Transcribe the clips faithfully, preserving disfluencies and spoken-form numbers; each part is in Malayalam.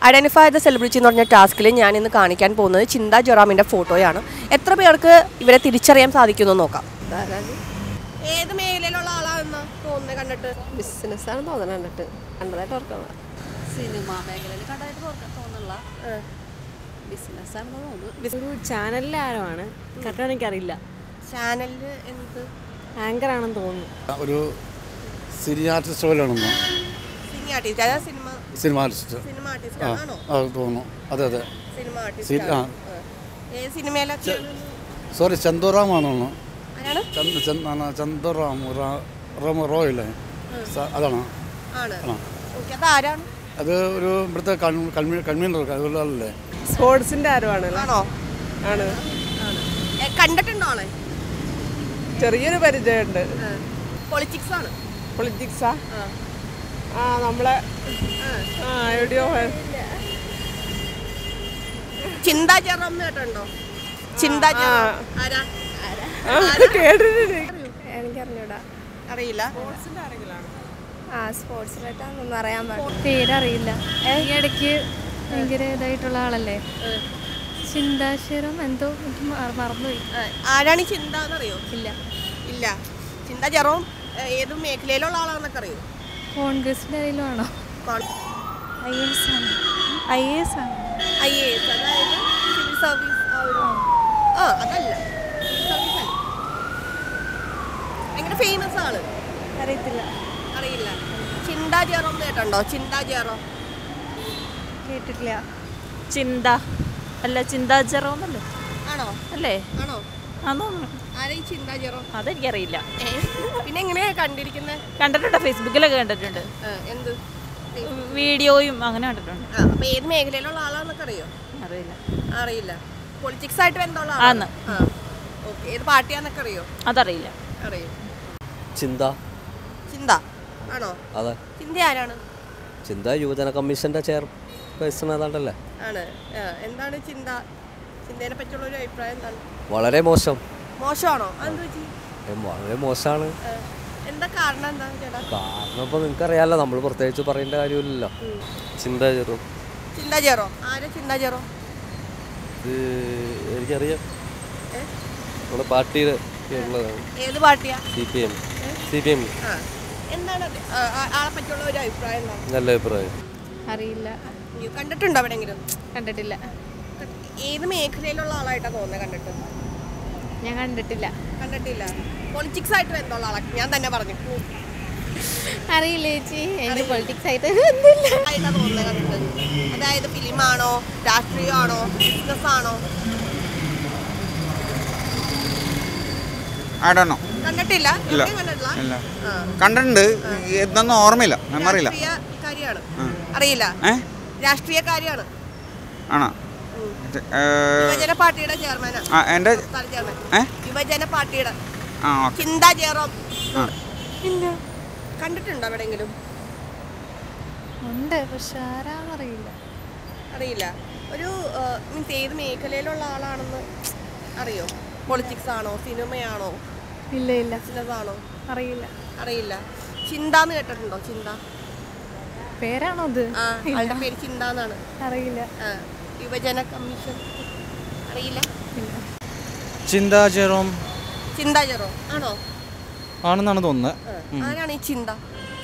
ഐഡന്റിഫൈ ദ സെലിബ്രിറ്റി എന്ന് പറഞ്ഞ ടാസ്കിൽ ഞാൻ ഇന്ന് കാണിക്കാൻ പോകുന്നത് ചിന്ത ജെറാമിൻ്റെ ഫോട്ടോയാണ്. എത്ര പേർക്ക് ഇവരെ തിരിച്ചറിയാൻ സാധിക്കുമെന്ന് നോക്കാം. ഏത് മേഖലയിലുള്ള ആളാണെന്ന് തോന്നുന്നത് കണ്ടിട്ട്? ബിസിനസ്സാണ് തോന്നുന്നത് കണ്ടിട്ട്. കണ്ടതായിട്ട് ഓർക്കണം. സിനിമ മേഖലയിൽ കണ്ടതായിട്ട് തോന്നുന്നില്ല. ബിസിനസ്സാണെന്ന് തോന്നുന്നു. ഒരു ചാനലിലെ ആരമാണ് കറക്റ്റ് എനിക്കറിയില്ല. ചാനലിൽ എന്ത് ആങ്കർ ആണെന്ന് തോന്നുന്നു. ഒരു സിനി ആർട്ടിസ്റ്റ് പോലെയാണെന്ന്. സിനി ആർട്ടിസ്റ്റ് അതായത് cinema cinema artist cinema artist ആണോ? അത് തോന്നുന്നു. അതെ അതെ സിനിമ ആർട്ടിസ്റ്റ്. ആ ഏത് സിനിമയിലൊക്കെ? സോറി ചന്ദുറാമാണോ? ആരാണ്? ചന്ദുറാം റോയില്ലേ അതാണോ? ആണ്. ഓക്കെ, അത് ആരാണ്? അത് ഒരു ഇവിടുത്തെ കൺവീനർ അല്ലേ? സ്പോർട്സിന്റെ ആരുമാണ്? ആണോ? ആണ്. കണ്ടിട്ടുണ്ടോ ആളെ? ചെറിയൊരു പരിചയമുണ്ട്. പൊളിറ്റിക്സ് ആണ്. പൊളിറ്റിക്സാ? ആ നമ്മളെ ആ എവിടെയോ ചിന്ത ജെറോം കേട്ടോ? ചിന്ത ആരാ? എനിക്കറിഞ്ഞൂടാ. അറിയില്ല. ആ സ്പോർട്സിലായിട്ടൊന്നും അറിയാൻ പാടില്ല. പേരറിയില്ല. ഈ ഇടയ്ക്ക് ഭയങ്കര ഇതായിട്ടുള്ള ആളല്ലേ ചിന്താശീലം എന്തോ എനിക്ക് മറന്നുപോയി. ആരാണ് ചിന്ത എന്നറിയോ? ഇല്ല ഇല്ല. ചിന്ത ജെറോം ഏത് മേഖലയിലുള്ള ആളാണെന്നൊക്കെ അറിയോ? കോൺഗ്രസിൻ്റെ ആരെങ്കിലും ആണോ? ഐ എ എസ് ആണ്. ഐ എ എസ് ആണ്. ഐ എ എസ് അതായത് സിവിൽ സർവീസ്. ആ അതല്ല, സിവിൽ സർവീസ് അല്ല. ഭയങ്കര ഫേമസ് ആള്. അറിയത്തില്ല. അറിയില്ല. ചിന്ത ജെറോം കേട്ടുണ്ടോ? ചിന്ത ജെറോം കേട്ടിട്ടില്ല. ചിന്ത അല്ല, ചിന്താ ജെറോമല്ലേ? ആണോ? അല്ലേ? ആണോ? ആണോ? ആരാ ഈ ചിന്ത ജെറോം? അതെനിക്കറിയില്ല. പിന്നെ എങ്ങനെയാ കണ്ടിരിക്കുന്നത്? കണ്ടിട്ടുണ്ട്, ഫേസ്ബുക്കിലൊക്കെ കണ്ടിട്ടുണ്ട്. എന്ത് വീഡിയോയും അങ്ങനെ കണ്ടിട്ടുണ്ട്. അപ്പൊ ഏത് മേഖലയിലുള്ള ആളാന്നൊക്കെ അറിയോ? അറിയില്ല. അറിയില്ല. പൊളിറ്റിക്സ് ആയിട്ട് ബന്ധമുള്ള ആളാണ്. ഓക്കെ, ഏത് പാർട്ടിയാന്നൊക്കെ അറിയോ? അതറിയില്ല. അറിയും. ചിന്ത. ചിന്ത ആണോ? അതെ. ചിന്ത ആരാണ്? ചിന്ത യുവജന കമ്മീഷന്റെ ചെയർ പേഴ്സൺ ഏതാണ്ടല്ലേ? ആണ്. എന്താണ് ചിന്ത? ചിന്തയെ പറ്റിയുള്ള ഒരു അഭിപ്രായം എന്താണ്? വളരെ മോശം. മോശമാണോ? അതെന്ത് പറ്റി? വളരെ മോശമാണ്. എന്താ കാരണം? എന്താ ചേട്ടാ കാരണം ഇപ്പൊ നിങ്ങൾക്കറിയാലോ, നമ്മൾ പ്രത്യേകിച്ച് പറയേണ്ട കാര്യമില്ലല്ലോ. ചിന്ത ജെറോ. ചിന്ത ജെറോ ആരാ? ചിന്ത ജെറോ ഇത് എനിക്കറിയാം, നമ്മുടെ പാർട്ടിയുടെ ഏത് പാർട്ടിയാ? C P M. C P M. എന്താണ് ആളെ പറ്റിയുള്ള ഒരു അഭിപ്രായം? നല്ല അഭിപ്രായം. അറിയില്ല. കണ്ടിട്ടുണ്ടോ എവിടെയെങ്കിലും? കണ്ടിട്ടില്ല. ഏത് മേഖലയിലുള്ള ആളായിട്ടാണ് തോന്നുന്നത് കണ്ടിട്ട്? ഞാൻ കണ്ടിട്ടില്ല. കണ്ടിട്ടില്ല. പൊളിറ്റിക്സ് ആയിട്ട് ബന്ധമുള്ള ആളാ ഞാൻ തന്നെ പറഞ്ഞു. അറിയില്ല ചേച്ചി, എനിക്ക് പൊളിറ്റിക്സ് ആയിട്ട് ആയിട്ടാ തോന്നുന്നത് കണ്ടിട്ട്. അതായത് ഫിലിമാണോ, രാഷ്ട്രീയമാണോ, ബിസിനസ് ആണോ? കണ്ടിട്ടില്ല. കണ്ടിട്ടുണ്ട്, എന്താണെന്ന് ഓർമ്മയില്ല, മെമ്മറിയില്ല. കാര്യമാണ്. അറിയില്ല. രാഷ്ട്രീയക്കാരിയാണ്. ആണോ? യുവജന പാർട്ടിയുടെ ചെയർമാനാണ്. എന്റെ യുവജന പാർട്ടിയുടെ ചിന്ത ജെറോം. ഇല്ല. കണ്ടിട്ടുണ്ടോ എവിടെയെങ്കിലും? ഉണ്ട്, പക്ഷെ ആരാന്നറിയില്ല. അറിയില്ല. ഒരു മീൻസ് ഏത് മേഖലയിലുള്ള ആളാണെന്ന് അറിയോ? പൊളിറ്റിക്സ് ആണോ, സിനിമയാണോ? ഇല്ല ഇല്ല. ബിസിനസ് ആണോ? അറിയില്ല. അറിയില്ല. ചിന്താന്ന് കേട്ടിട്ടുണ്ടോ? ചിന്ത പേരാണോ അത്? ആളുടെ പേര് ചിന്ത എന്നാണ്. അറിയില്ല. യുവജന കമ്മീഷൻ അറിയില്ല. ചിന്ത ജെറോം. ചിന്ത ജെറോം ആണോ? ആണെന്നാണ് തോന്നുന്നത്. ആരാണ് ഈ ചിന്ത?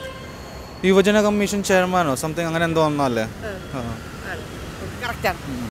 യുവജന കമ്മീഷൻ ചെയർമാനോ സംതിങ് അങ്ങനെ എന്തോ ഒന്നല്ലേ? കറക്റ്റാണ്.